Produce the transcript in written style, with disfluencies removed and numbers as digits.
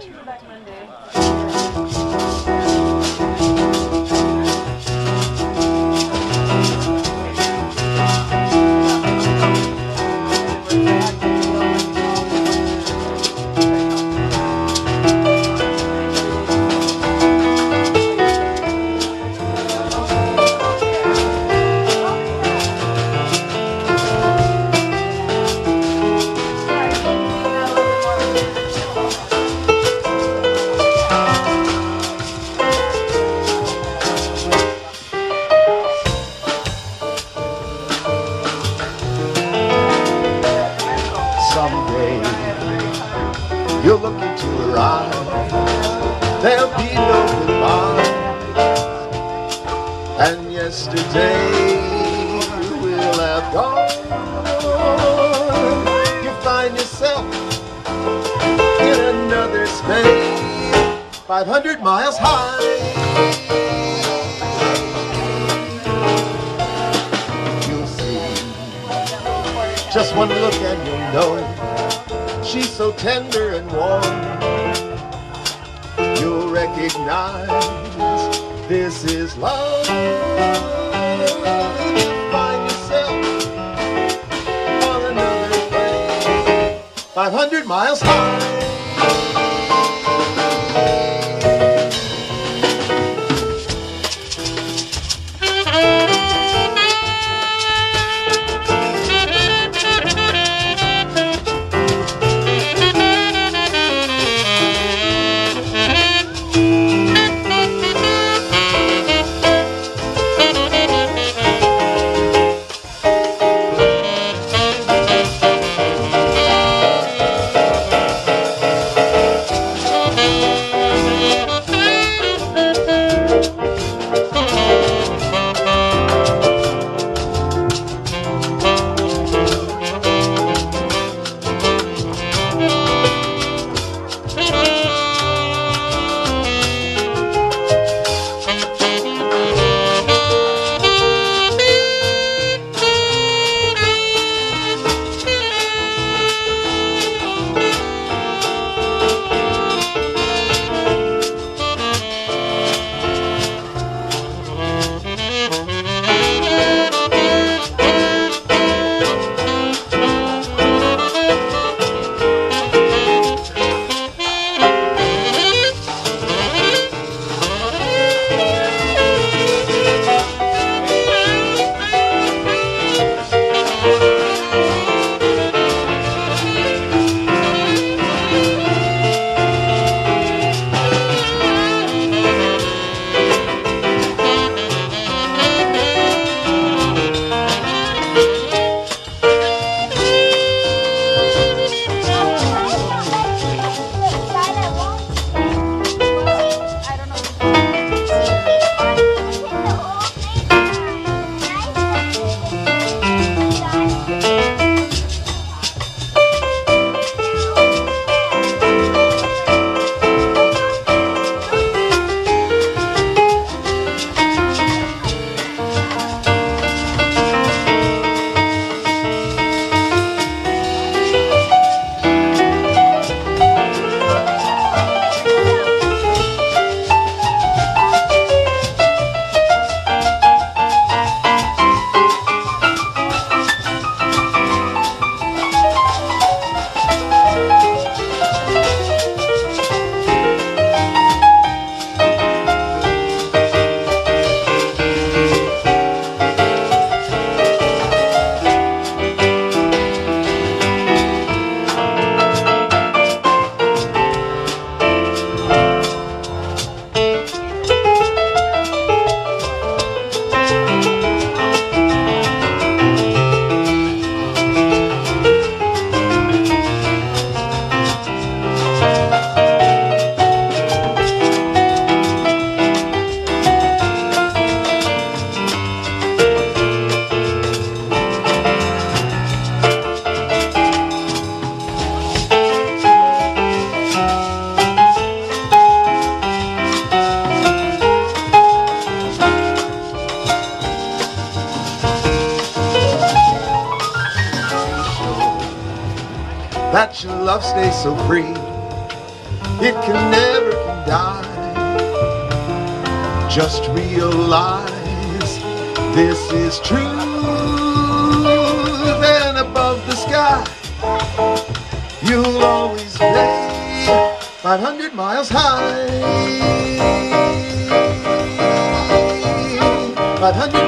Someday you'll look into her eyes, there'll be no goodbye, and yesterday will have gone. You'll find yourself in another space, 500 miles high. You'll see, just one look and you'll know she's so tender and warm. You'll recognize this is love. You'll find yourself on another plane, 500 miles high. that your love stays so free, it can never die. Just realize this is truth, and above the sky you'll always play 500 miles high. 500